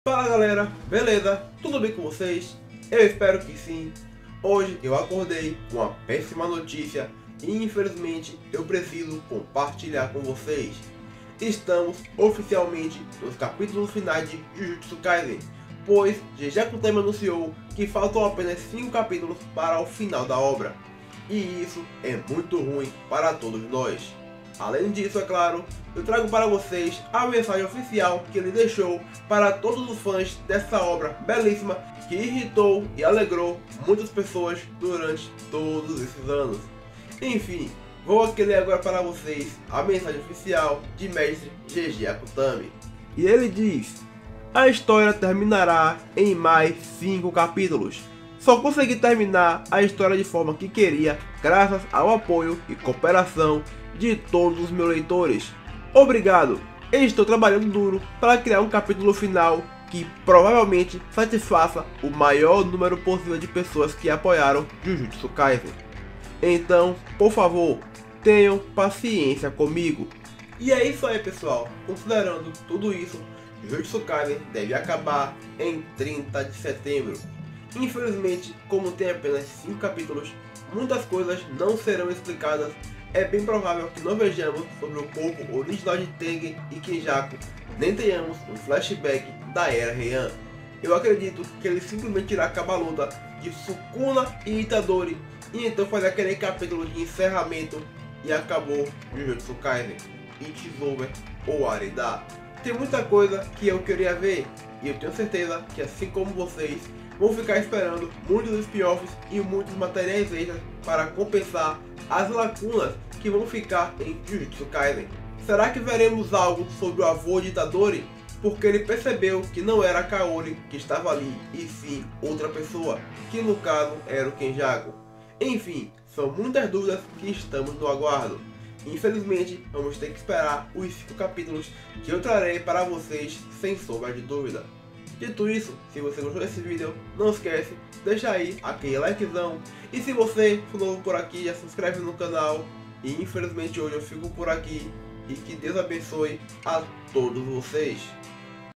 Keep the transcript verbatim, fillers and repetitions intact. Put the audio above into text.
Fala galera, beleza? Tudo bem com vocês? Eu espero que sim. Hoje eu acordei com uma péssima notícia e infelizmente eu preciso compartilhar com vocês. Estamos oficialmente nos capítulos finais de Jujutsu Kaisen, pois G G Akutami anunciou que faltam apenas cinco capítulos para o final da obra. E isso é muito ruim para todos nós. Além disso, é claro, eu trago para vocês a mensagem oficial que ele deixou para todos os fãs dessa obra belíssima que irritou e alegrou muitas pessoas durante todos esses anos. Enfim, vou aqui ler agora para vocês a mensagem oficial de mestre G G Akutami. E ele diz: a história terminará em mais cinco capítulos. Só consegui terminar a história de forma que queria graças ao apoio e cooperação de todos os meus leitores. Obrigado! Estou trabalhando duro para criar um capítulo final que provavelmente satisfaça o maior número possível de pessoas que apoiaram Jujutsu Kaisen. Então, por favor, tenham paciência comigo. E é isso aí, pessoal. Considerando tudo isso, Jujutsu Kaisen deve acabar em trinta de setembro. Infelizmente, como tem apenas cinco capítulos, muitas coisas não serão explicadas. É bem provável que não vejamos sobre o corpo original de Tengen e Kenjaku, nem tenhamos um flashback da Era Heian. Eu acredito que ele simplesmente irá acabar a luta de Sukuna e Itadori, e então fazer aquele capítulo de encerramento e acabou Jujutsu Kaisen, It's Over ou Arida. Tem muita coisa que eu queria ver, e eu tenho certeza que assim como vocês, vão ficar esperando muitos spin-offs e muitos materiais extras para compensar as lacunas que vão ficar em Jujutsu Kaisen. Será que veremos algo sobre o avô de Itadori? Porque ele percebeu que não era Kaori que estava ali, e sim outra pessoa, que no caso era o Kenjaku. Enfim, são muitas dúvidas que estamos no aguardo. Infelizmente, vamos ter que esperar os cinco capítulos que eu trarei para vocês sem sombra de dúvida. Dito isso, se você gostou desse vídeo, não esquece, deixa aí aquele likezão. E se você for novo por aqui, já se inscreve no canal. E infelizmente hoje eu fico por aqui. E que Deus abençoe a todos vocês.